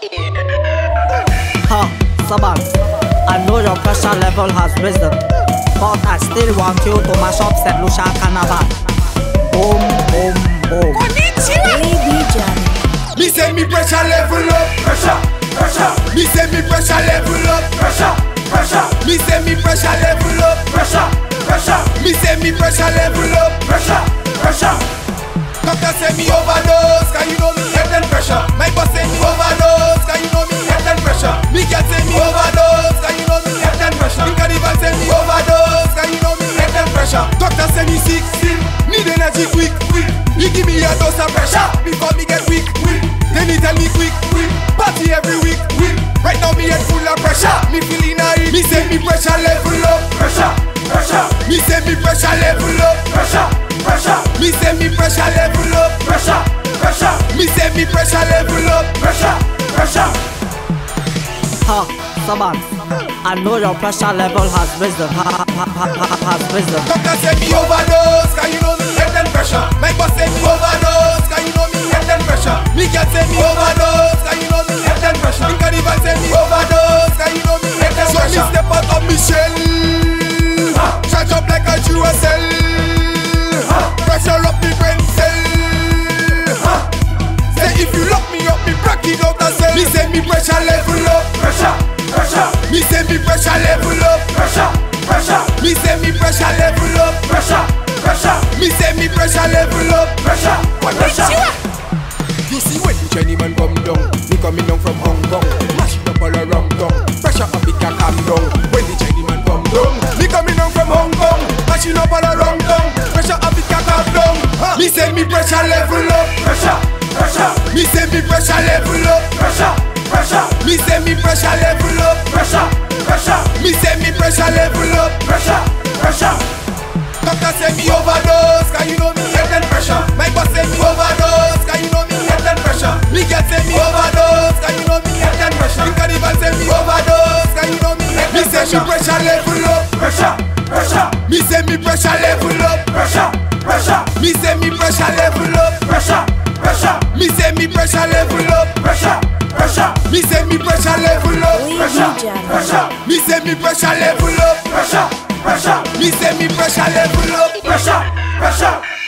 Ha, Saban, I know your pressure level has risen, but I still want you to mash up St. Lucia Carnival. Boom, boom, boom. Baby Johnny. Me say me pressure level up. Pressure, pressure. Me say me pressure level up. Pressure, pressure. Me say me pressure level up. Pressure, pressure. Me say me pressure level up. Pressure, pressure. Doctor say me overdose, cause you know me head and pressure. My boss say me overdose, cause you know me head and pressure. Me can say me overdose, cause you know me head and pressure. Me carnival say me overdose, cause you know me head and pressure. Doctor say me sick, need energy quick, quick. He give me a dose of pressure before me get weak, weak. Then he tell me quick, quick. Party every week, week. Right now me head full of pressure. Me feeling high. Me say me pressure level up. Pressure, pressure. Me say me pressure level up. Pressure, pressure. Me say me pressure level up. Pressure, pressure. Me say me pressure level up. Pressure, pressure. Ha, Saban, I know your pressure level has risen, has risen. Doctor say me overdose, cause you know me head and pressure. My boss say me overdose, cause you know me head and pressure. Me can say me overdose, cause you know me head and pressure. Me carnival say me overdose, cause you know me head and pressure. So me step out of me shell, charge up like a Duracell, pressure up me brain cell. Say if you lock me up, me break it out and say. Me say me pressure level up. Pressure, pressure. Me say me pressure level up. Pressure, pressure. Me say me pressure level up. Pressure, pressure. Me say me pressure level up. Pressure, pressure. You see when the Chinese man come down, me coming down from Hong Kong, mash it up all around town. Pressure up it can calm down. When the Chinese man come down, me coming down from Hong Kong, mashing up all around town. Pressure up it can calm down. Me say me pressure level up. Pressure, pressure. Me say me pressure level up. Pressure, pressure. Me say me pressure level up. Pressure, pressure. Me say me pressure level up. Pressure, pressure. Doctor say me overdose, cause you know me head and pressure. My boss say me overdose, cause you know me head and pressure. Me can say me overdose, cause you know me head and pressure. Me carnival say me overdose, cause you know me head and pressure. Me say me pressure level up. Pressure, pressure. Me say me pressure level up. Pressure, pressure. Me say me pressure level up. Pressure, pressure. Me say me pressure level up. Pressure, pressure. Me say me pressure level up. Pressure, pressure. Me say me pressure level up. Pressure, pressure. Me say me pressure level up. Pressure, pressure.